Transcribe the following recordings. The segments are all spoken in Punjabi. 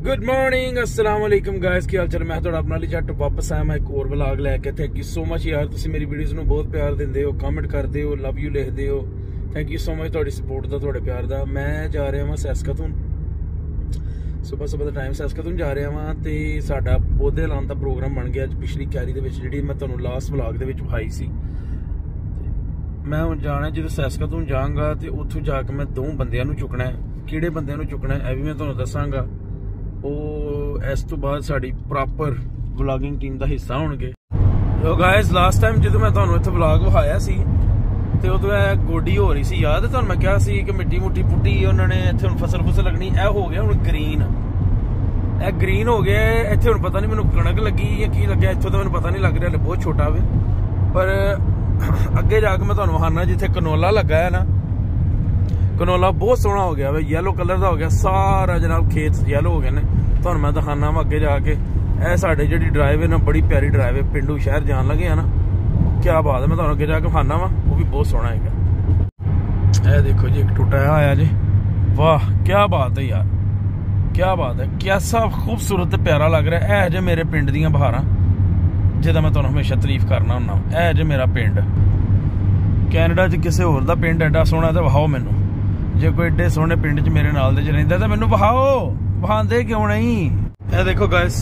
गुड मॉर्निंग अस्सलाम वालेकुम गाइस, की हाल चाल। मैं थोड़ा अपना लिया वापस आया मैं एक और व्लॉग लैके। थैंक यू सो मच यार, तुम मेरी वीडियोज़ ਨੂੰ बहुत प्यार ਦਿੰਦੇ ਹੋ, कमेंट करते हो, लव यू लिखते हो। थैंक यू सो मच ਤੁਹਾਡੀ सपोर्ट ਦਾ, ਤੁਹਾਡੇ ਪਿਆਰ ਦਾ। ਮੈਂ ਜਾ ਰਿਹਾ ਹਾਂ ਸੈਸਕਤੂਨ, ਸੁਬਹ ਦਾ ਟਾਈਮ ਸੈਸਕਤੂਨ ਜਾ ਰਿਹਾ ਹਾਂ ਤੇ ਸਾਡਾ ਪੌਦੇ ਲਾਉਣ ਦਾ ਪ੍ਰੋਗਰਾਮ ਬਣ ਗਿਆ ਅੱਜ ਪਿਛਲੀ ਕੈਰੀ ਦੇ ਵਿੱਚ, ਜਿਹੜੀ ਮੈਂ ਤੁਹਾਨੂੰ ਲਾਸਟ ਵਲੌਗ ਦੇ ਵਿੱਚ ਵਿਖਾਈ ਸੀ। ਮੈਂ ਹੁਣ ਜਾਣਾ, ਜਦੋਂ ਸੈਸਕਤੂਨ ਜਾਵਾਂਗਾ ਤੇ ਉੱਥੋਂ ਜਾ ਕੇ ਮੈਂ ਦੋ ਬੰਦਿਆਂ ਨੂੰ ਚੁੱਕਣਾ ਹੈ। ਕਿਹੜੇ ਬੰਦਿਆਂ ਨੂੰ ਚੁੱਕਣਾ ਹੈ ਇਹ ਵੀ ਮੈਂ ਤੁਹਾਨੂੰ ਦੱਸਾਂਗਾ। ਉਹ ਇਸ ਤੋਂ ਬਾਅਦ ਸਾਡੀ ਪ੍ਰੋਪਰ ਵਲੌਗਿੰਗ ਟੀਮ ਦਾ ਹਿੱਸਾ ਹੋਣਗੇ। ਸੋ ਗਾਇਸ, ਲਾਸਟ ਟਾਈਮ ਜਦੋਂ ਮੈਂ ਤੁਹਾਨੂੰ ਇੱਥੇ ਵਲੌਗ ਵਿਖਾਇਆ ਸੀ ਤੇ ਉਦੋਂ ਇਹ ਗੋਡੀ ਹੋ ਰਹੀ ਸੀ, ਯਾਦ ਹੈ ਤੁਹਾਨੂੰ? ਮੈਂ ਕਿਹਾ ਸੀ ਕਿ ਮਿੱਟੀ ਮੁੱਟੀ ਪੁੱਟੀ ਉਹਨਾਂ ਨੇ, ਇੱਥੇ ਹੁਣ ਫਸਲ ਲੱਗਣੀ। ਇਹ ਹੋ ਗਿਆ ਹੁਣ ਗ੍ਰੀਨ, ਇਹ ਗ੍ਰੀਨ ਹੋ ਗਿਆ ਇੱਥੇ। ਹੁਣ ਪਤਾ ਨਹੀਂ ਮੈਨੂੰ ਕਣਕ ਲੱਗੀ ਜਾਂ ਕੀ ਲੱਗਿਆ, ਇੱਥੋਂ ਤਾਂ ਮੈਨੂੰ ਪਤਾ ਨਹੀਂ ਲੱਗ ਰਿਹਾ, ਹਲੇ ਬਹੁਤ ਛੋਟਾ ਵੇ। ਪਰ ਅੱਗੇ ਜਾ ਕੇ ਮੈਂ ਤੁਹਾਨੂੰ ਵਿਖਾਉਣਾ ਜਿੱਥੇ ਕਨੋਲਾ ਲੱਗਾ ਹੈ ਨਾ, ਕਨੋਲਾ ਬਹੁਤ ਸੋਹਣਾ ਹੋ ਗਿਆ ਵੇ, ਯੈਲੋ ਕਲਰ ਦਾ ਹੋ ਗਿਆ ਸਾਰਾ ਜਨਾਬ, ਖੇਤ ਯੈਲੋ ਹੋ ਗਏ ਨੇ। ਤੁਹਾਨੂੰ ਮੈਂ ਦਿਖਾਣਾ ਵਾ ਅੱਗੇ ਜਾ ਕੇ। ਇਹ ਸਾਡੇ ਜਿਹੜੀ ਡਰਾਈਵ ਹੈ ਨਾ, ਬੜੀ ਪਿਆਰੀ ਡਰਾਈਵ ਹੈ, ਪਿੰਡੂ ਸ਼ਹਿਰ ਜਾਣ ਲੱਗੇ ਆ ਨਾ, ਕਿਆ ਬਾਤ ਹੈ। ਮੈਂ ਤੁਹਾਨੂੰ ਅੱਗੇ ਜਾ ਕੇ ਦਿਖਾਣਾ ਵਾ, ਉਹ ਵੀ ਬਹੁਤ ਸੋਹਣਾ ਹੈਗਾ। ਇਹ ਦੇਖੋ ਜੀ, ਇੱਕ ਟੁੱਟਾ ਆਇਆ ਜੀ, ਵਾਹ ਕਿਆ ਬਾਤ ਹੈ ਯਾਰ, ਕਿਆ ਬਾਤ ਹੈ, ਕਿਆ ਖੂਬਸੂਰਤ ਤੇ ਪਿਆਰਾ ਲੱਗ ਰਿਹਾ। ਇਹ ਜੇ ਮੇਰੇ ਪਿੰਡ ਦੀਆਂ ਬਹਾਰਾਂ ਜਿਹਦਾ ਮੈਂ ਤੁਹਾਨੂੰ ਹਮੇਸ਼ਾ ਤਾਰੀਫ ਕਰਨਾ ਹੁੰਦਾ। ਇਹ ਜੇ ਮੇਰਾ ਪਿੰਡ, ਕੈਨੇਡਾ 'ਚ ਕਿਸੇ ਹੋਰ ਦਾ ਪਿੰਡ ਐਡਾ ਸੋਹਣਾ ਤਾਂ ਵਿਖਾਓ ਮੈਨੂੰ। ਜੇ ਕੋਈ ਏਡੇ ਸੋਹਣੇ ਪਿੰਡ 'ਚ ਮੇਰੇ ਨਾਲ ਦੇ 'ਚ ਰਹਿੰਦਾ ਤਾਂ ਮੈਨੂੰ ਵਿਖਾਓ, ਵਿਖਾਉਂਦੇ ਕਿਉਂ ਨਹੀਂ? ਇਹ ਦੇਖੋ ਗਾਇਸ,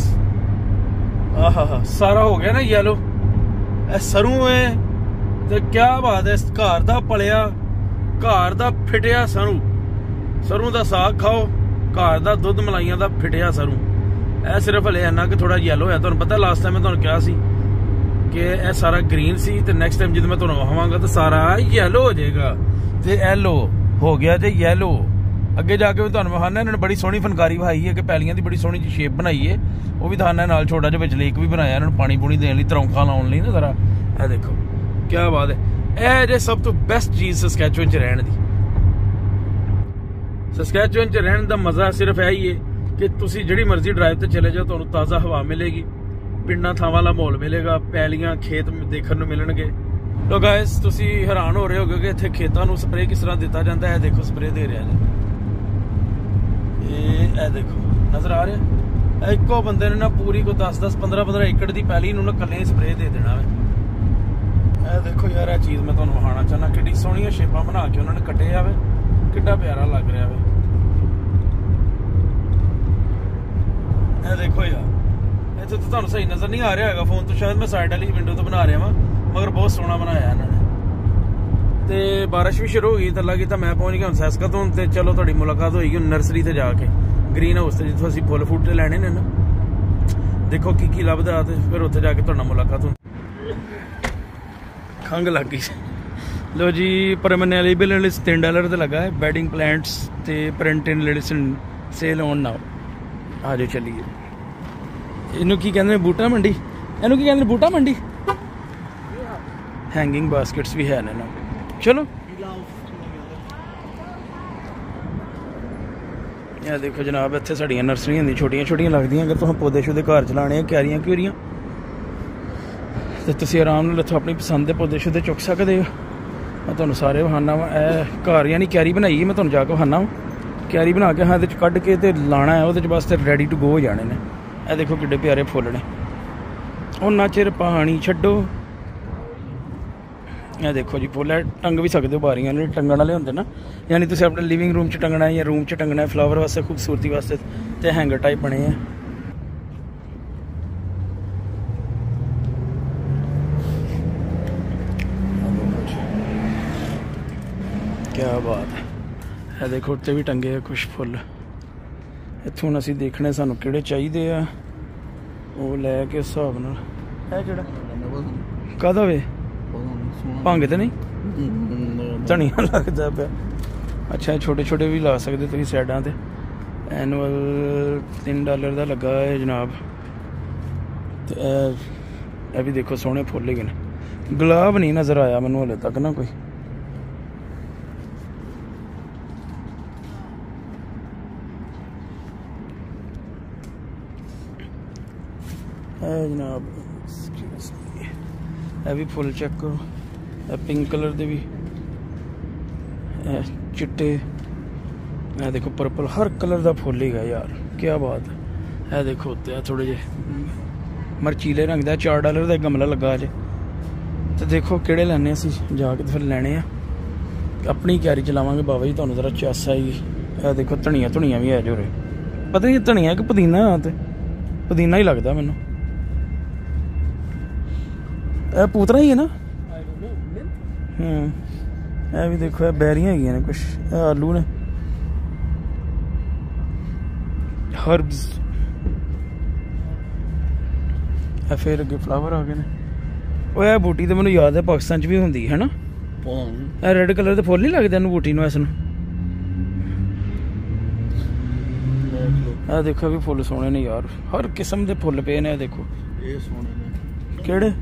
ਆਹਾ ਸਾਰਾ ਹੋ ਗਿਆ ਨਾ ਯੈਲੋ। ਇਹ ਸਰੋਂ ਹੈ ਤੇ ਕਿਆ ਬਾਤ ਹੈ, ਘਰ ਦਾ ਪਲਿਆ, ਘਰ ਦਾ ਫਿਟਿਆ ਸਰੋਂ ਦਾ ਸਾਗ ਖਾਓ, ਘਰ ਦਾ ਦੁੱਧ ਮਲਾਈਆਂ ਦਾ ਫਿਟਿਆ ਸਰੋਂ। ਇਹ ਸਿਰਫ ਹਲੇ ਇੰਨਾ ਕਿ ਥੋੜਾ ਯੈਲੋ ਹੈ। ਤੁਹਾਨੂੰ ਪਤਾ ਲਾਸਟ ਟਾਈਮ ਮੈਂ ਤੁਹਾਨੂੰ ਕਿਹਾ ਸੀ ਕਿ ਇਹ ਸਾਰਾ ਗ੍ਰੀਨ ਸੀ ਤੇ ਨੈਕਸਟ ਟਾਈਮ ਜਦੋਂ ਮੈਂ ਤੁਹਾਨੂੰ ਵਿਖਾਵਾਂਗਾ ਤਾਂ ਸਾਰਾ ਯੈਲੋ ਹੋ ਜਾਏਗਾ। ਤੇ ਯੈਲੋ ਹੋ ਗਿਆ ਜੇ ਯੈਲੋ। ਅੱਗੇ ਜਾ ਕੇ ਵੀ ਤੁਹਾਨੂੰ ਵਿਖਾਣਾ, ਇਹਨਾਂ ਨੇ ਬੜੀ ਸੋਹਣੀ ਫਨਕਾਰੀ ਵਿਖਾਈ ਹੈ ਕਿ ਪੈਲੀਆਂ ਦੀ ਬੜੀ ਸੋਹਣੀ ਜਿਹੀ ਸ਼ੇਪ ਬਣਾਈ ਹੈ, ਉਹ ਵੀ ਦਿਖਾਣਾ। ਨਾਲ ਛੋਟਾ ਜਿਹਾ ਵਿੱਚ ਲੇਕ ਵੀ ਬਣਾਇਆ ਇਹਨਾਂ ਨੂੰ ਪਾਣੀ ਪੂਣੀ ਦੇਣ ਲਈ, ਤਰੌਂਕਾ ਲਾਉਣ ਲਈ ਨਾ ਜ਼ਰਾ। ਇਹ ਦੇਖੋ ਕਿਆ ਬਾਤ ਹੈ। ਇਹ ਜੇ ਸਭ ਤੋਂ ਬੈਸਟ ਚੀਜ਼ ਸਸਕੈਚੁਅਨ 'ਚ ਰਹਿਣ ਦੀ, ਸਸਕੈਚੁਅਨ 'ਚ ਰਹਿਣ ਦਾ ਮਜ਼ਾ ਸਿਰਫ ਇਹ ਹੀ ਹੈ ਕਿ ਤੁਸੀਂ ਜਿਹੜੀ ਮਰਜ਼ੀ ਡਰਾਈਵ ਤੇ ਚਲੇ ਜਾਓ, ਤੁਹਾਨੂੰ ਤਾਜ਼ਾ ਹਵਾ ਮਿਲੇਗੀ, ਪਿੰਡਾਂ ਥਾਵਾਂ ਵਾਲਾ ਮਾਹੌਲ ਮਿਲੇਗਾ, ਪੈਲੀਆਂ ਖੇਤ ਦੇਖਣ ਨੂੰ ਮਿਲਣਗੇ। ਲੋ ਗਾਇਸ, ਤੁਸੀਂ ਹੈਰਾਨ ਹੋ ਰਹੇ ਹੋਗੇ ਕਿ ਇੱਥੇ ਖੇਤਾਂ ਨੂੰ ਸਪਰੇਅ ਕਿਸ ਤਰ੍ਹਾਂ ਦਿੱਤਾ ਜਾਂਦਾ ਹੈ। ਦੇਖੋ ਸਪਰੇਅ ਦੇ ਰਿਹਾ ਜੀ, ਇਹ ਦੇਖੋ ਨਜ਼ਰ ਆ ਰਿਹਾ। ਇੱਕੋ ਬੰਦੇ ਨੇ ਨਾ ਪੂਰੀ ਕੋ 10-10 15-15 ਏਕੜ ਦੀ ਪੈਲੀ ਨੂੰ ਨਾ ਇਕੱਲੇ ਸਪਰੇਅ ਦੇ ਦੇਣਾ ਵੇ। ਇਹ ਦੇਖੋ ਯਾਰ, ਇਹ ਚੀਜ਼ ਮੈਂ ਤੁਹਾਨੂੰ ਵਿਖਾਉਣਾ ਚਾਹੁੰਦਾ, ਕਿੱਡੀ ਸੋਹਣੀਆਂ ਸ਼ੇਪਾਂ ਬਣਾ ਕੇ ਉਹਨਾਂ ਨੇ ਕੱਟਿਆ ਵੇ, ਕਿੱਡਾ ਪਿਆਰਾ ਲੱਗ ਰਿਹਾ ਵੇ। ਇਹ ਦੇਖੋ ਯਾਰ, ਇੱਥੇ ਤਾਂ ਤੁਹਾਨੂੰ ਸਹੀ ਨਜ਼ਰ ਨਹੀਂ ਆ ਰਿਹਾ ਹੈਗਾ ਫੋਨ ਤੋਂ, ਸ਼ਾਇਦ ਮੈਂ ਸਾਈਡ ਵਾਲੀ ਵਿੰਡੋ ਤੋਂ ਬਣਾ ਰਿਹਾ ਵਾਂ, ਮਗਰ ਬਹੁਤ ਸੋਹਣਾ ਬਣਾਇਆ ਇਹਨਾਂ ਨੇ। ਤੇ ਬਾਰਿਸ਼ ਵੀ ਸ਼ੁਰੂ ਹੋ ਗਈ ਤਾਂ ਲੱਗੀ, ਤਾਂ ਮੈਂ ਪਹੁੰਚ ਗਿਆ ਹੁਣ ਸੈਸਕਤੂਨ। ਤੇ ਚਲੋ ਤੁਹਾਡੀ ਮੁਲਾਕਾਤ ਹੋਏਗੀ ਹੁਣ ਨਰਸਰੀ ਤੇ ਜਾ ਕੇ, ਗ੍ਰੀਨ ਹਾਊਸ ਤੇ, ਜਿੱਥੋਂ ਅਸੀਂ ਫੁੱਲ ਫੂਟ ਤੇ ਲੈਣੇ ਨੇ ਨਾ। ਦੇਖੋ ਕੀ ਲੱਭਦਾ ਤੇ ਫਿਰ ਉੱਥੇ ਜਾ ਕੇ ਤੁਹਾਡਾ ਮੁਲਾਕਾਤ ਹੋਣੀ। ਖੰਘ ਲੱਗ ਗਈ। ਲੋ ਜੀ, ਪਰਮਨੈਂਟਲੀ ਬਿਲ $3 ਤੇ ਲੱਗਾ ਹੈ। ਬੈਡਿੰਗ ਪਲਾਂਟਸ ਤੇ ਪ੍ਰਿੰਟਿੰਗ ਲੈਡੀਸਨ ਸੇਲ ਔਨ ਨਾਓ। ਆ ਜਾਓ ਚੱਲੀਏ। ਇਹਨੂੰ ਕੀ ਕਹਿੰਦੇ ਨੇ, ਬੂਟਾ ਮੰਡੀ? ਇਹਨੂੰ ਕੀ ਕਹਿੰਦੇ ਨੇ, ਬੂਟਾ ਮੰਡੀ? हैंगिंग बास्केट्स भी है ना। चलो यह देखो जनाब, इतने साड़ियाँ नर्सरियाँ दी छोटियां लगदियां। अगर तुम पौधे शौधे घर च लाने, क्यारियां क्यूरियां, तो तुम आराम नाल इत्थों अपनी पसंद के पौधे शौधे चुक सकते हो। मैं तुहानूं सारे विखाना वा। घर यानी क्यारी बनाई है, मैं तुहानूं जाके विखाना वा। क्यारी बना के हाँ ये कढ़ के ते लाना है, वो वास्ते रेडी टू गो हो जाने ने। यह देखो किड्डे प्यारे फुल ने। उन्ना चिर पानी छड्डो। ਇਹ ਦੇਖੋ ਜੀ, ਫੁੱਲ ਹੈ, ਟੰਗ ਵੀ ਸਕਦੇ ਹੋ ਬਾਰੀਆਂ ਨੇ, ਟੰਗਣ ਵਾਲੇ ਹੁੰਦੇ ਨਾ, ਯਾਨੀ ਤੁਸੀਂ ਆਪਣੇ ਲਿਵਿੰਗ ਰੂਮ 'ਚ ਟੰਗਣਾ ਹੈ ਜਾਂ ਰੂਮ 'ਚ ਟੰਗਣਾ ਹੈ, ਫਲਾਵਰ ਵਾਸਤੇ, ਖੂਬਸੂਰਤੀ ਵਾਸਤੇ, ਤੇ ਹੈਂਗਰ ਟਾਈਪ ਬਣੇ ਆ। ਕਿਆ ਬਾਤ ਹੈ। ਇਹ ਦੇਖੋ ਉੱਤੇ ਵੀ ਟੰਗੇ ਆ ਕੁਛ ਫੁੱਲ। ਇੱਥੋਂ ਹੁਣ ਅਸੀਂ ਦੇਖਣੇ ਸਾਨੂੰ ਕਿਹੜੇ ਚਾਹੀਦੇ ਆ, ਉਹ ਲੈ ਕੇ ਹਿਸਾਬ ਨਾਲ। ਇਹ ਕਿਹੜਾ ਕਾਹਦਾ ਵੇ? ਭੰਗ ਤੇ ਨਹੀਂ, ਧਨੀਆ ਲੱਗਦਾ ਪਿਆ। ਅੱਛਾ, ਛੋਟੇ ਛੋਟੇ ਵੀ ਲਾ ਸਕਦੇ ਤੁਸੀਂ ਸਾਈਡਾਂ ਤੇ। ਐਨੂਅਲ $3 ਦਾ ਲੱਗਾ ਹੈ ਜਨਾਬ। ਤੇ ਇਹ ਵੀ ਦੇਖੋ ਸੋਹਣੇ ਫੁੱਲ ਹੈਗੇ ਨੇ। ਗੁਲਾਬ ਨਹੀਂ ਨਜ਼ਰ ਆਇਆ ਮੈਨੂੰ ਹਲੇ ਤੱਕ ਨਾ ਕੋਈ। जनाब ਇਹ ਵੀ ਫੁੱਲ ਚੈੱਕ ਕਰੋ, ਪਿੰਕ ਕਲਰ ਦੇ ਵੀ, ਚਿੱਟੇ, ਇਹ ਦੇਖੋ ਪਰਪਲ, ਹਰ ਕਲਰ ਦਾ ਫੁੱਲ ਹੈਗਾ ਯਾਰ, ਕੀ ਬਾਤ ਹੈ। ਇਹ ਦੇਖੋ ਉੱਤੇ ਆ ਥੋੜੇ ਜਿਹੇ ਮਰਚੀਲੇ ਰੰਗ ਦਾ $4 ਦਾ ਗਮਲਾ ਲੱਗਾ ਅਜੇ। ਤੇ ਦੇਖੋ ਕਿਹੜੇ ਲੈਣੇ ਅਸੀਂ ਜਾ ਕੇ ਤੇ ਫਿਰ ਲੈਣੇ ਆ, ਆਪਣੀ ਕਿਆਰੀ ਚਲਾਵਾਂਗੇ ਬਾਬਾ ਜੀ, ਤੁਹਾਨੂੰ ਜ਼ਰਾ ਚੱਸ ਆਏਗੀ। ਇਹ ਦੇਖੋ ਧਨੀਆ ਧੁਨੀਆਂ ਵੀ ਹੈ ਜੋ ਰੇ, ਪਤਾ ਨਹੀਂ ਧਨੀਆ ਕਿ ਪੁਦੀਨਾ, ਤੇ ਪੁਦੀਨਾ ਹੀ ਲੱਗਦਾ ਮੈਨੂੰ। ਇਹ ਪੂਤਰਾ ਹੀ ਹੈ ਨਾ। ਇਹ ਵੀ ਦੇਖੋ ਇਹ ਬੈਰੀਆਂ ਹੈਗੀਆਂ ਨੇ ਕੁਛ, ਇਹ ਆਲੂ ਨੇ, ਹਰਬਸ। ਇਹ ਫਿਰ ਅੱਗੇ ਫਲਾਵਰ ਆ ਗਏ ਨੇ। ਉਹ ਇਹ ਬੂਟੀ ਤੇ ਮੈਨੂੰ ਯਾਦ ਹੈ ਪਾਕਿਸਤਾਨ 'ਚ ਵੀ ਹੁੰਦੀ ਹੈ ਨਾ। ਇਹ ਰੈੱਡ ਕਲਰ ਦੇ ਫੁੱਲ ਨਹੀਂ ਲੱਗਦੇ ਇਹਨੂੰ ਬੂਟੀ ਨੂੰ, ਇਸ ਨੂੰ। ਇਹ ਦੇਖੋ ਵੀ ਫੁੱਲ ਸੋਹਣੇ ਨੇ ਯਾਰ, ਹਰ ਕਿਸਮ ਦੇ ਫੁੱਲ ਪਏ ਨੇ। ਇਹ ਦੇਖੋ ਇਹ ਸੋਹਣੇ ਨੇ। ਕਿਹੜੇ?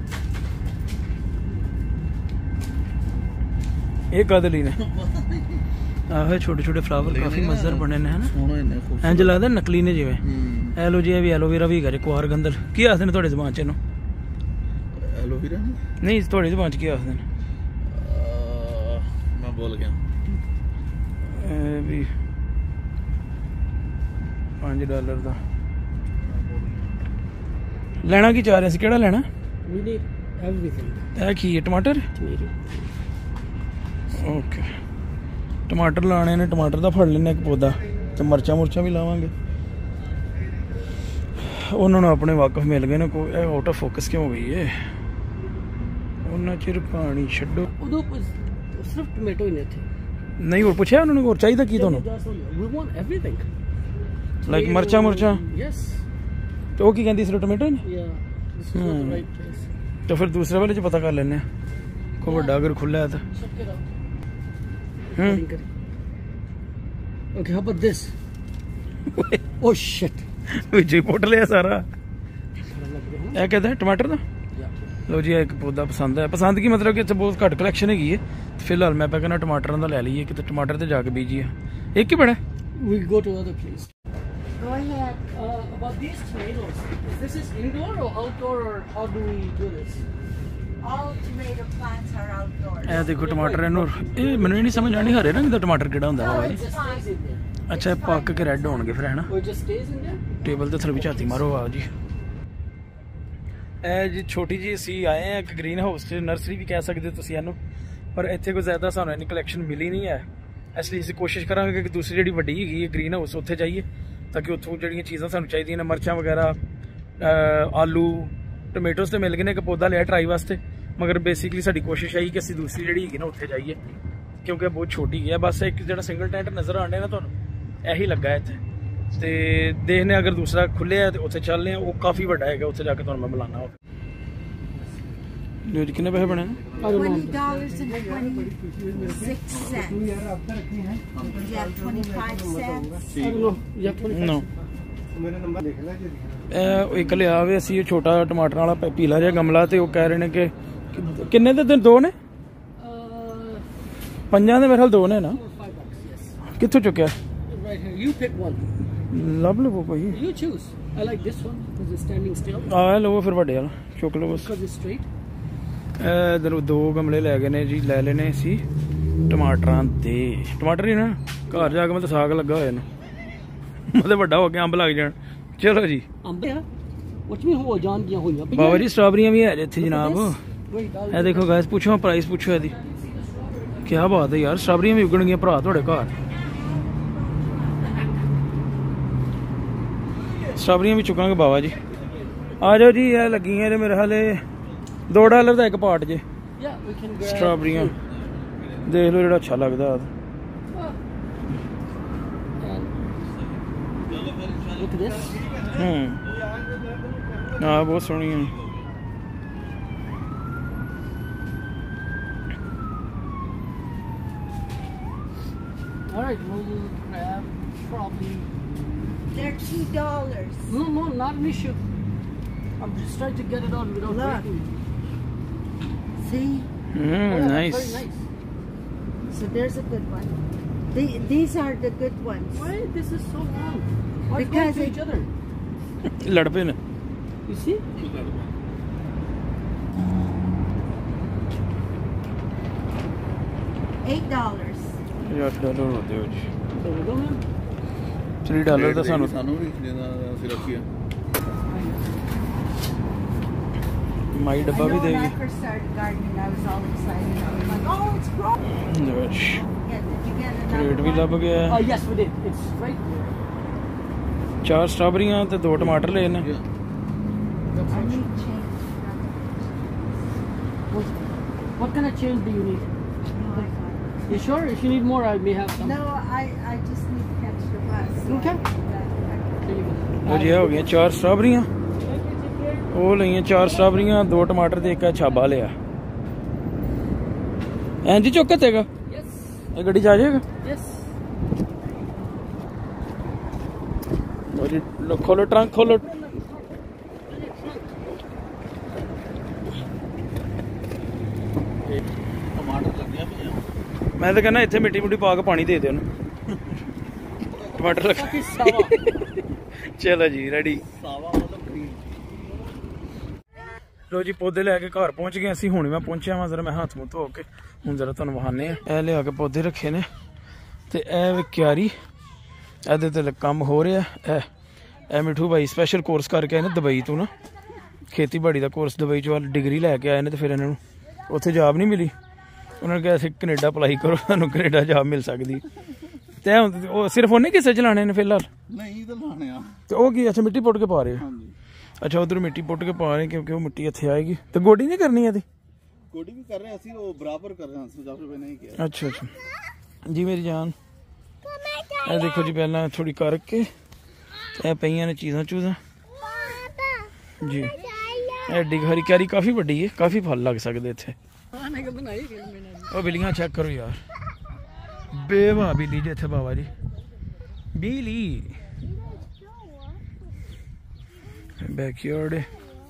ਇਹ ਕਦਲੀ ਨੇ। ਆਹੋ ਛੋਟੇ ਛੋਟੇ ਫਲਾਵਰ ਕਾਫੀ ਮਜ਼ੇਦਾਰ ਬਣੇ ਨੇ ਹਨਾ, ਸੋਹਣੇ ਨੇ, ਇੰਜ ਲੱਗਦਾ ਨਕਲੀ ਨੇ ਜਿਵੇਂ। ਐਲੋ ਜੀ ਵੀ ਐਲੋਵੇਰਾ ਵੀ ਹੈਗਾ, ਕੁਆਰ ਗੰਦਲ ਕੀ ਆਖਦੇ ਨੇ ਤੁਹਾਡੀ ਜ਼ਬਾਨ 'ਚ ਇਹਨੂੰ? ਐਲੋਵੇਰਾ ਨਹੀਂ, ਤੁਹਾਡੀ ਜ਼ਬਾਨ 'ਚ ਕੀ ਆਖਦੇ ਨੇ? ਮੈਂ ਭੁੱਲ ਗਿਆ। ਇਹ ਵੀ $5 ਦਾ ਲੈਣਾ। ਕੀ ਚਾਹ ਰਹੇ ਸੀ, ਕਿਹੜਾ ਲੈਣਾ? ਇਹ ਕੀ ਹੈ, ਟਮਾਟਰ? ਓਕੇ, ਟਮਾਟਰ ਲਾਣੇ ਨੇ, ਟਮਾਟਰ ਦਾ ਫੜ ਲੈਣੇ ਇੱਕ ਪੌਦਾ, ਤੇ ਮਿਰਚਾਂ ਮੁਰਚਾਂ ਵੀ ਲਾਵਾਂਗੇ। ਉਹਨਾਂ ਨੂੰ ਆਪਣੇ ਵਾਕਫ ਮਿਲ ਗਏ ਨੇ। ਕੋਈ ਆਊਟ ਆਫ ਫੋਕਸ ਕਿਉਂ ਹੋ ਗਈ ਹੈ? ਉਹਨਾਂ ਚਿਰ ਪਾਣੀ ਛੱਡੋ। ਉਦੋਂ ਸਿਰਫ ਟੋਮੇਟੋ ਹੀ ਨੇ ਇੱਥੇ। ਨਹੀਂ ਹੋਰ ਪੁੱਛਿਆ ਉਹਨਾਂ ਨੂੰ ਹੋਰ ਚਾਹੀਦਾ ਕੀ ਤੁਹਾਨੂੰ? We want everything. ਲਾਈਕ ਮਿਰਚਾਂ ਮੁਰਚਾਂ? Yes. ਤੇ ਉਹ ਕੀ ਕਹਿੰਦੀ ਸਿਰਫ ਟੋਮੇਟੋ ਨੇ? Yeah. This is not the right place. ਤਾਂ ਫਿਰ ਦੂਸਰੇ ਵਾਲੇ 'ਚ ਪਤਾ ਕਰ ਲੈਂਦੇ ਆ, ਕੋਈ ਵੱਡਾ ਅਗਰ ਖੁੱਲ੍ਹਾ ਹੈ ਤਾਂ। Check it out. Okay, how about this? Oh shit. ਵਿੱਚ ਹੀ ਪੁੱਟ ਲਿਆ ਸਾਰਾ। ਇਹ ਕਹਿੰਦਾ ਟਮਾਟਰ ਦਾ। ਲੋ ਜੀ ਇੱਕ ਪੌਦਾ ਪਸੰਦ ਹੈ। ਪਸੰਦ ਕੀ ਮਤਲਬ ਕਿ ਇੱਥੇ ਬਹੁਤ ਘੱਟ ਕਲੈਕਸ਼ਨ ਹੈਗੀ ਹੈ। ਫਿਲਹਾਲ ਮੈਂ ਕਹਿੰਦਾ ਟਮਾਟਰਾਂ ਦਾ ਲੈ ਲਈਏ, ਕਿਤੇ ਟਮਾਟਰ ਤੇ ਜਾ ਕੇ ਬੀਜੀਏ। ਇੱਕ ਹੀ ਬੜਾ। We go to other place. Go ahead. About these tomatoes, this is indoor or outdoor, or how do we do this? All tomato plants are outdoors. ਇਹ ਦੇਖੋ ਟਮਾਟਰ ਇਹਨੂੰ, ਇਹ ਮੈਨੂੰ ਨਹੀਂ ਸਮਝ ਆਣੀ ਹਰੇ ਰੰਗ ਦਾ ਟਮਾਟਰ ਕਿਹੜਾ ਹੁੰਦਾ ਵਾ? It just stays in there. ਅੱਛਾ ਇਹ ਪੱਕ ਕੇ ਰੈੱਡ ਹੋਣਗੇ ਫਿਰ ਹੈ ਨਾ। Or it just stays in there? Table ਤੇ ਥੱਲੇ ਵੀ ਝਾਤੀ ਮਾਰੋ। ਆਓ ਜੀ, ਇਹ ਜੀ ਛੋਟੀ ਜੀ ਅਸੀਂ ਆਏ ਆ ਇੱਕ ਗ੍ਰੀਨ ਹਾਊਸ 'ਚ, ਨਰਸਰੀ ਵੀ ਕਹਿ ਸਕਦੇ ਤੁਸੀਂ ਇਹਨੂੰ, ਪਰ ਇੱਥੇ ਕੋਈ ਜ਼ਿਆਦਾ ਸਾਨੂੰ ਇੰਨੀ ਕਲੈਕਸ਼ਨ ਮਿਲੀ ਨਹੀਂ ਹੈ। ਇਸ ਲਈ ਅਸੀਂ ਕੋਸ਼ਿਸ਼ ਕਰਾਂਗੇ ਕਿ ਦੂਸਰੀ ਜਿਹੜੀ ਵੱਡੀ ਹੈਗੀ ਹੈ ਗ੍ਰੀਨ ਹਾਊਸ, ਉੱਥੇ ਜਾਈਏ ਤਾਂ ਕਿ ਉੱਥੋਂ ਜਿਹੜੀਆਂ ਚੀਜ਼ਾਂ ਸਾਨੂੰ ਚਾਹੀਦੀਆਂ ਨੇ, ਮਿਰਚਾਂ ਵਗੈਰਾ, ਆਲੂ, ਟੋਮੇਟੋਸ ਤੇ ਮਿਲ ਗਏ ਨੇ। ਇੱਕ ਪੌਦਾ ਲਿਆ ਟਰਾਈ ਵਾਸਤੇ, ਮਗਰ ਬੇਸਿਕਲੀ ਸਾਡੀ ਕੋਸ਼ਿਸ਼ ਆਈ ਕਿ ਅਸੀਂ ਦੂਸਰੀ ਜਿਹੜੀ ਹੈਗੀ ਨਾ ਉੱਥੇ ਜਾਈਏ, ਕਿਉਂਕਿ ਬਹੁਤ ਛੋਟੀ ਹੈ। ਬਸ ਇੱਕ ਜਿਹੜਾ ਸਿੰਗਲ ਟੈਂਟ ਨਜ਼ਰ ਆਉਂਦੇ ਨਾ ਤੁਹਾਨੂੰ, ਇਹੀ ਲੱਗਾ ਇੱਥੇ। ਤੇ ਦੇਖਦੇ ਅਗਰ ਦੂਸਰਾ ਖੁੱਲਿਆ ਤੇ ਉੱਥੇ ਚੱਲਦੇ ਆ, ਉਹ ਕਾਫੀ ਵੱਡਾ ਹੈਗਾ, ਉੱਥੇ ਜਾ ਕੇ ਤੁਹਾਨੂੰ ਮੈਂ ਬੁਲਾਣਾ ਹੋਵੇ। ਕਿੰਨੇ ਪੈਸੇ ਬਣੇ? $20.26. You have 25 cents. ਨੋ ਇਹ ਇੱਕ ਲਿਆ ਵੇ ਅਸੀਂ ਛੋਟਾ ਟਮਾਟਰ ਵਾਲਾ ਪੀਲਾ ਜਿਹਾ ਗਮਲਾ, ਤੇ ਉਹ ਕਹਿ ਰਹੇ ਨੇ ਕਿ ਕਿੰਨੇ ਦੇ ਦਿਨ? 2 ਨੇ, 5 ਦੇ ਮੇਰੇ ਖਿਆਲ 2 ਨੇ ਨਾ। ਕਿੱਥੋਂ ਚੁੱਕਿਆ? Right here. You pick one. ਲੱਭ ਲਵੋ ਕੋਈ। You choose. I like this one because it's standing still. ਆ ਲਵੋ ਫਿਰ ਵੱਡੇ ਵਾਲਾ ਚੁੱਕ ਲਵੋ ਬਸ। Because it's straight. ਇਧਰੋਂ 2 ਗਮਲੇ ਲੈ ਗਏ ਨੇ ਜੀ, ਲੈ ਲੈਣੇ ਅਸੀਂ ਟਮਾਟਰਾਂ ਦੇ। ਟਮਾਟਰ ਹੀ ਨਾ, ਘਰ ਜਾ ਕੇ ਮੈਂ ਤਾਂ ਸਾਗ ਲੱਗਾ ਹੋਇਆ ਇਹਨੂੰ, ਮਤਲਬ ਵੱਡਾ ਹੋ ਕੇ ਅੰਬ ਲੱਗ ਜਾਣ। ਚਲੋ ਜੀ। ਅੰਬ ਆ? what mean ਹੋ ਜਾਣ ਦੀਆਂ ਹੋਈਆਂ ਬਾਬਾ ਜੀ ਸਟ੍ਰਾਬੇਰੀਆਂ ਵੀ ਹੈ ਇੱਥੇ ਜਨਾਬ। ਇਹ ਦੇਖੋ ਗਾਇਸ, ਪੁੱਛੋ ਪ੍ਰਾਈਸ ਪੁੱਛੋ ਇਹਦੀ। ਕੀ ਬਾਤ ਹੈ ਯਾਰ, ਸਟ੍ਰਾਬੇਰੀਆਂ ਵੀ ਉਗਣਗੀਆਂ ਭਰਾ ਤੁਹਾਡੇ ਘਰ। ਸਟ੍ਰਾਬੇਰੀਆਂ ਵੀ ਚੁੱਕਾਂਗੇ ਬਾਬਾ ਜੀ। ਆ ਜਾਓ ਜੀ, ਇਹ ਲੱਗੀਆਂ ਨੇ ਮੇਰੇ ਹਾਲੇ $2 ਦਾ ਇੱਕ ਪਾਟ ਜੇ। ਸਟ੍ਰਾਬੇਰੀਆਂ ਦੇਖ ਲਓ ਜਿਹੜਾ ਅੱਛਾ ਲੱਗਦਾ। ਹਾਂ ਬਹੁਤ ਸੋਹਣੀਆਂ। Alright, we'll grab probably. They're $2. No, not an issue. I'm just trying to get it on without breaking. See? Nice. Very nice. So there's a good one. These are the good ones. Why this is so long? Why Because to each other? ਲੜ ਪਏ ਨੇ। You see? $8. $8 ਹੋ ਦਿਓ ਜੀ। There we go, man. $3 ਤਾਂ ਸਾਨੂੰ ਵੀ ਜਿੰਨਾ ਅਸੀਂ ਰੱਖੀਏ ਮਾਈ ਡੱਬਾ ਵੀ When I ਦੇਗੀ first started gardening, I was all excited. I was like, oh, it's growing. Yeah, did you get another rate ਵੀ one? ਲੱਭ ਗਿਆ Yes, we did. It's right there. 4 ਸਟ੍ਰਾਬੇਰੀਆਂ ਤੇ 2 ਟਮਾਟਰ ਲਏ ਨੇ I need change. What kind of change do you need? No, I got You sure? If you need more, I may have it. some. No, I just need to catch the bus. so Okay. I- There you go. ਲੋ ਜੀ ਇਹ ਹੋ ਗਈਆਂ 4 ਸਟ੍ਰਾਬੇਰੀਆਂ ਉਹ ਲਈਆਂ 4 ਸਟ੍ਰਾਬੇਰੀਆਂ 2 ਟਮਾਟਰ ਤੇ ਇੱਕ ਛਾਬਾ ਲਿਆ ਇੰਜ ਚੁੱਕ ਤੇਗਾ Yes. ਇਹ ਗੱਡੀ ਚ ਆ ਜਾਏਗਾ Yes. ਲੋ ਜੀ ਖੋਲੋ ਟਰੰਕ ਖੋਲੋ ਟਮਾਟਰ ਲੱਗਿਆ ਪਿਆ ਮੈਂ ਤਾਂ ਕਹਿੰਦਾ ਇੱਥੇ ਮਿੱਟੀ ਮੁੱਟੀ ਪਾ ਕੇ ਪਾਣੀ ਦੇ ਦੇ ਉਹਨੂੰ ਟਮਾਟਰ ਲੱਗਾ Fucking sawa. ਚਲੋ ਜੀ ਰੈਡੀ ਸਾਵਾ ਮਤਲਬ ਗ੍ਰੀਨ ਲੋ ਜੀ ਪੌਦੇ ਲੈ ਕੇ ਘਰ ਪਹੁੰਚ ਗਏ ਅਸੀਂ ਹੁਣ ਮੈਂ ਪਹੁੰਚਿਆ ਵਾਂ ਜ਼ਰਾ ਮੈਂ ਹੱਥ ਮੂੰਹ ਧੋ ਕੇ ਹੁਣ ਜ਼ਰਾ ਤੁਹਾਨੂੰ ਵਹਾਨੇ ਆ ਇਹ ਲਿਆ ਕੇ ਪੌਦੇ ਰੱਖੇ ਨੇ ਤੇ ਇਹ ਵੀ ਕਿਆਰੀ ਇਹਦੇ ਤੇ ਕੰਮ ਹੋ ਰਿਹਾ ਇਹ ਮਿੱਠੂ ਭਾਈ ਸਪੈਸ਼ਲ ਕੋਰਸ ਕਰਕੇ ਆਏ ਨੇ ਦੁਬਈ ਤੋਂ ਨਾ ਖੇਤੀਬਾੜੀ ਦਾ ਕੋਰਸ ਦੁਬਈ ਚੋਂ ਡਿਗਰੀ ਲੈ ਕੇ ਆਏ ਨੇ ਤੇ ਫਿਰ ਇਹਨਾਂ ਨੂੰ ਉੱਥੇ ਜੌਬ ਨਹੀਂ ਮਿਲੀ ਉਹਨਾਂ ਨੇ ਕਿਹਾ ਅਸੀਂ ਕੈਨੇਡਾ ਅਪਲਾਈ ਕਰੋ ਤੁਹਾਨੂੰ ਕੈਨੇਡਾ ਜੌਬ ਮਿਲ ਸਕਦੀ ਤੇ ਹੁਣ ਉਹ ਸਿਰਫ ਉਹਨੇ ਕਿਸੇ ਚਲਾਣੇ ਨੇ ਫਿਲਹਾਲ ਨਹੀਂ ਤਾਂ ਲਾਣੇ ਆ ਤੇ ਉਹ ਕੀ ਅੱਛਾ ਮਿੱਟੀ ਪੁੱਟ ਕੇ ਪਾ ਰਹੇ ਹੋ ਹਾਂਜੀ ਅੱਛਾ ਉਧਰ ਮਿੱਟੀ ਪੁੱਟ ਕੇ ਪਾ ਰਹੇ ਕਿਉਂਕਿ ਉਹ ਮਿੱਟੀ ਇੱਥੇ ਆਏਗੀ ਤੇ ਗੋਡੀ ਨਹੀਂ ਕਰਨੀ ਇਹਦੀ ਕੋਡੀ ਵੀ ਕਰ ਰਹੇ ਅਸੀਂ ਉਹ ਬਰਾਬਰ ਕਰ ਰਹੇ ਹਾਂ ਸੁਝਾਅ ਰੁਪਏ ਨਹੀਂ ਕਿਹਾ ਅੱਛਾ ਅੱਛਾ ਜੀ ਮੇਰੀ ਜਾਨ ਇਹ ਦੇਖੋ ਜੀ ਪਹਿਲਾਂ ਥੋੜੀ ਕਰਕੇ ਇਹ ਪਈਆਂ ਨੇ ਚੀਜ਼ਾਂ ਜੀ ਐਡੀ ਹਰੀ ਕਿਆਰੀ ਕਾਫੀ ਵੱਡੀ ਹੈ ਕਾਫੀ ਫਲ ਲੱਗ ਸਕਦੇ ਇੱਥੇ ਉਹ ਬਿੱਲੀਆਂ ਚੈੱਕ ਕਰੋ ਯਾਰ ਬੇਵਾ ਬਿੱਲੀ ਜੇ ਇੱਥੇ ਬਾਬਾ ਜੀ ਬਿੱਲੀ ਬੈਕਯਾਰਡ ਇਹ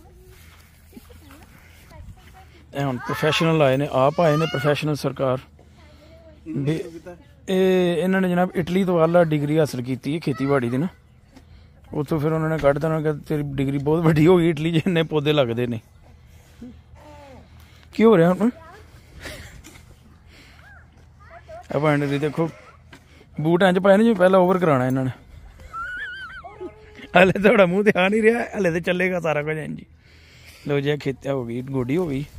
ਹੁਣ ਪ੍ਰੋਫੈਸ਼ਨਲ ਆਏ ਨੇ ਆਪ ਆਏ ਨੇ ਪ੍ਰੋਫੈਸ਼ਨਲ ਸਰਕਾਰ ਇਹ ਇਹਨਾਂ ਨੇ ਜਨਾਬ ਇਟਲੀ ਤੋਂ ਆਲਾ ਡਿਗਰੀ ਹਾਸਲ ਕੀਤੀ ਹੈ ਖੇਤੀਬਾੜੀ ਦੀ ਨਾ ਉੱਥੋਂ ਫਿਰ ਉਹਨਾਂ ਨੇ ਕੱਢ ਦੇਣਾ ਕਿ ਤੇਰੀ ਡਿਗਰੀ ਬਹੁਤ ਵੱਡੀ ਹੋ ਗਈ ਇਟਲੀ 'ਚ ਇੰਨੇ ਪੌਦੇ ਲੱਗਦੇ ਨੇ ਕੀ ਹੋ ਰਿਹਾ ਹੁਣ ਇਹ ਦੀ ਦੇਖੋ ਬੂਟ ਇੰਝ ਪਾਏ ਨੇ ਜਿਵੇਂ ਪਹਿਲਾਂ ਓਵਰ ਕਰਾਉਣਾ ਇਹਨਾਂ ਨੇ ਹਲੇ ਤੁਹਾਡਾ ਮੂੰਹ ਤੇ ਆ ਨਹੀਂ ਰਿਹਾ ਹਲੇ ਤੇ ਚੱਲੇਗਾ ਸਾਰਾ ਕੁਝ ਇੰਝ ਹੀ ਲੋ ਜੀ ਖੇਤਿਆ ਹੋ ਗਈ ਗੋਡੀ ਹੋ ਗਈ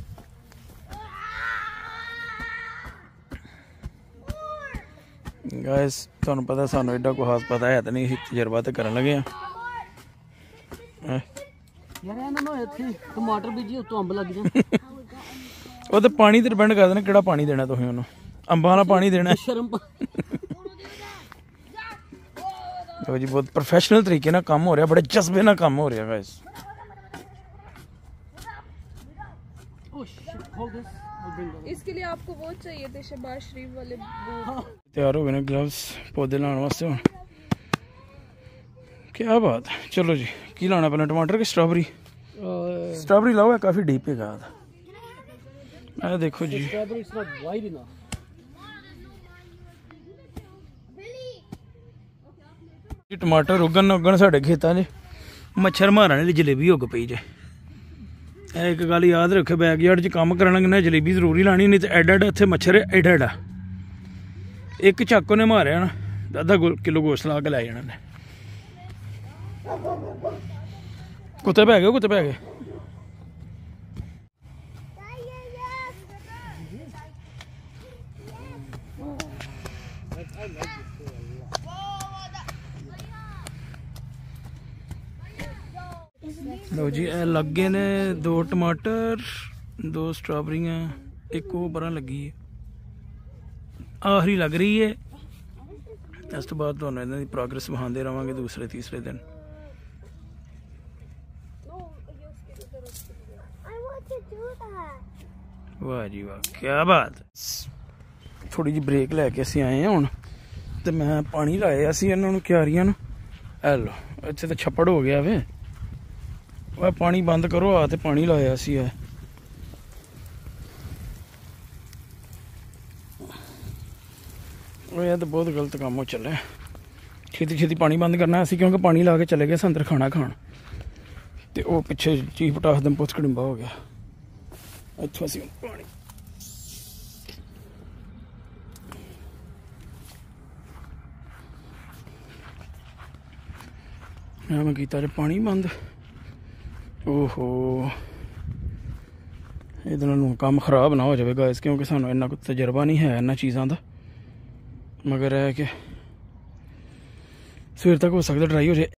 ਗਾਇਸ ਤੁਹਾਨੂੰ ਪਤਾ ਸਾਨੂੰ ਐਡਾ ਕੋਈ ਖਾਸ ਪਤਾ ਹੈ ਤਾਂ ਨਹੀਂ ਤਜਰਬਾ ਤੇ ਕਰਨ ਲੱਗੇ ਆ ਯਾਰ ਇਹਨਾਂ ਨੂੰ ਇੱਥੇ ਟਮਾਟਰ ਬੀਜੀ ਉੱਤੋਂ ਅੰਬ ਲੱਗ ਜਾਣ ਉਹ ਤੇ ਪਾਣੀ ਤੇ ਡਿਪੈਂਡ ਕਰਦਾ ਨਾ ਕਿਹੜਾ ਪਾਣੀ ਦੇਣਾ ਤੁਸੀਂ ਉਹਨੂੰ ਅੰਬਾਂ ਵਾਲਾ ਪਾਣੀ ਦੇਣਾ ਸ਼ਰਮ ਲੋ ਜੀ ਬਹੁਤ ਪ੍ਰੋਫੈਸ਼ਨਲ ਤਰੀਕੇ ਨਾਲ ਕੰਮ ਹੋ ਰਿਹਾ ਬੜੇ ਜਜ਼ਬੇ ਨਾਲ ਕੰਮ ਹੋ ਰਿਹਾ ਗਾਇਸ इसके लिए आपको वो चाहिए थे शहबाज शरीफ वाले बूट तैयार हो गए ना ग्लव्स पौधे लाने वास्ते हुण क्या बात है चलो जी की लाना पहले टमाटर की स्ट्रॉबेरी स्ट्रॉबेरी लाओ है काफी डीप है गाद देखो जी टमाटर उगन साडे खेतां 'च मच्छर मारने दी जलेबी उग पई जे एक गल याद रखे बैकयार्ड च काम करना कि जलेबी जरूरी लानी नहीं तो एडा एडा इत्थे मच्छर एडा एडा एक चाकू ने मारिया ना आधा किलो गोश्त ला के लै जाना ने कुत्ते पै गए कुत्ते पै गए लो जी लग गए ने 2 टमाटर 2 स्ट्रॉबेरियां एक वो बरा लगी है आखिरी लग रही है इस तो बाद तुहानू इन्हां दी प्रोग्रेस विखांदे रहांगे दूसरे तीसरे दिन वाह जी वाह क्या बात थोड़ी जी ब्रेक लैके असीं आए हैं हुण ते मैं पानी लाया असीं इन्हां नूं क्यारियां नूं ए लो इत्थे तो छप्पड़ हो गया वे वह पानी बंद करो आ ते पानी लाया सी है यह तो बहुत गलत काम हो चले छेती छेती पानी बंद करना असी क्योंकि पानी ला के चले गए अंदर खाना खान ते वो पिछे चीफ पटाख दम पुछ कड़िंबा हो गया इत्थों असी पानी मैं किया जे पानी बंद। ओहो ये काम खराब ना हो जाए गाइस, क्योंकि सानू इन्ना कुछ तजर्बा नहीं है इन्होंने चीज़ों का, मगर है कि सवेर तक हो सकता ट्राई हो जाए।